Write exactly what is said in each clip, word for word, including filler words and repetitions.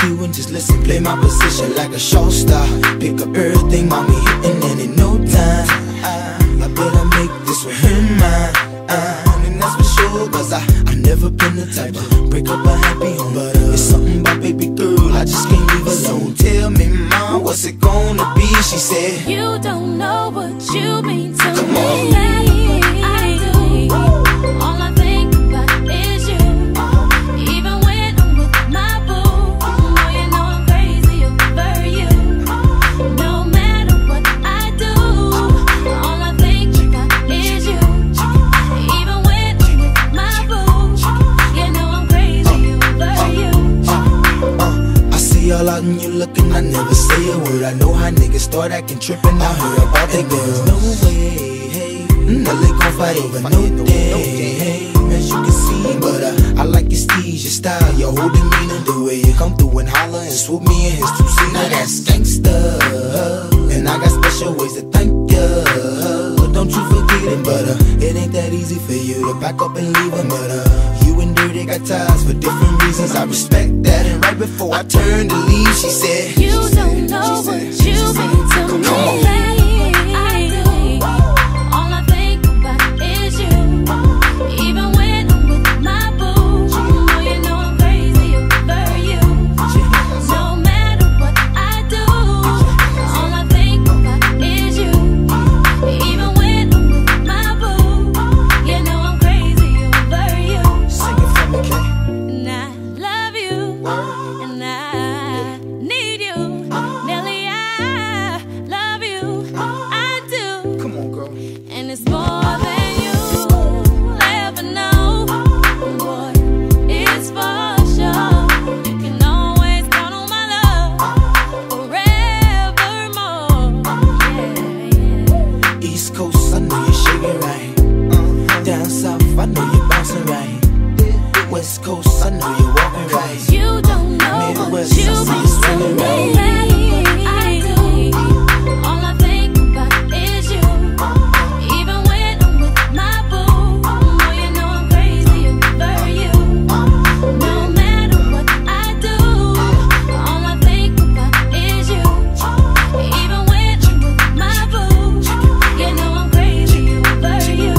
you and just listen. Play my position like a show star. Pick up everything, mommy hitting, and in no time I, I better make this with him mine. uh, And that's for sure, cause I, I never been the type to break up a happy home. But uh, it's something about baby girl, I just can't leave alone. Tell me, mom, what's it gonna be? She said, you don't know what you mean to come me. on. I do. All I think about is you. Even when I'm with my boo, oh, you know I'm crazy over you. No matter what I do, all I think about is you. Even when I'm with my boo, you know I'm crazy over you. uh, uh, I see all out and you looking, I never say a word. I know how niggas start acting trippin', I heard about that girl. No way, hey, now they gon' fight over no day, hey, as you can see. But uh, I like your steez, your style, your whole demeanor, the way you come through and holler and swoop me in his two-seater. Now that's gangsta, and I got special ways to thank ya. Don't you forget it, but uh, it ain't that easy for you to back up and leave him. But uh, you and Dirty got ties for different reasons, I respect that. And right before I turned to leave, she said, you don't know what you mean to me. I do. All I think about is you. Even when I'm with my boo, oh, you know I'm crazy over you. No matter what I do, all I think about is you. Even when I'm with my boo, you know I'm crazy over you. Sing it for me, Kay. And I love you, and I need you. Nelly, I love you, I do. Come on, girl. And it's more than you'll ever know. Boy, it's for sure. You can always count on my love forevermore. Yeah, yeah. East Coast, I know you're shaking right. Down South, I know you're bouncing right. West Coast, I know you're walking right. You don't know what Midwest, you I see you mean to swinging me. right. I do. All I think about is you. Even when I'm with my boo, oh, you know I'm crazy over you. No matter what I do, all I think about is you. Even when I'm with my boo, you know I'm crazy over you.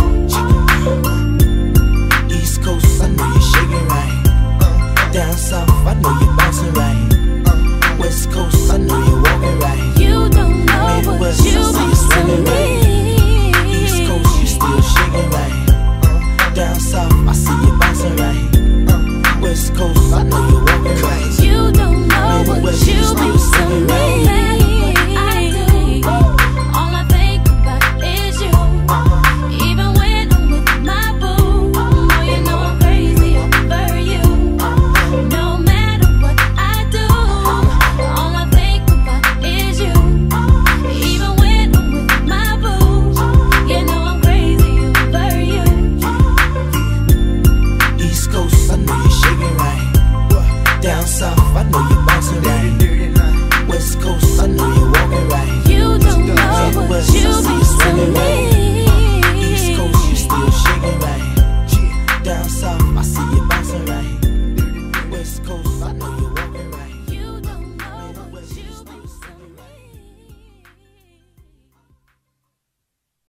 East Coast, I know you're shaking right. Down South, I know you're bouncing right. West Coast, I know you're walking right. You don't know what Midwest, you I see you mean swinging to right. me. East Coast, you still shaking right. Down South, I see you bouncing right. West Coast, I know you're walking right. You don't know what Midwest, you you still mean to swinging me. right. I do. All I think about is you. Even when I'm with my boo, oh, you know I'm crazy over you. No matter what I do, all I think about is you. Even when I'm with my boo, you know I'm crazy over you. East Coast, I know you're shaking right. Down South, I know you're bouncing right. West Coast, I know you're walking right. You don't know what Midwest, you I see mean you swinging to right. me. East Coast, you still shaking right. Down South, I see you bouncing right. West Coast, I know you're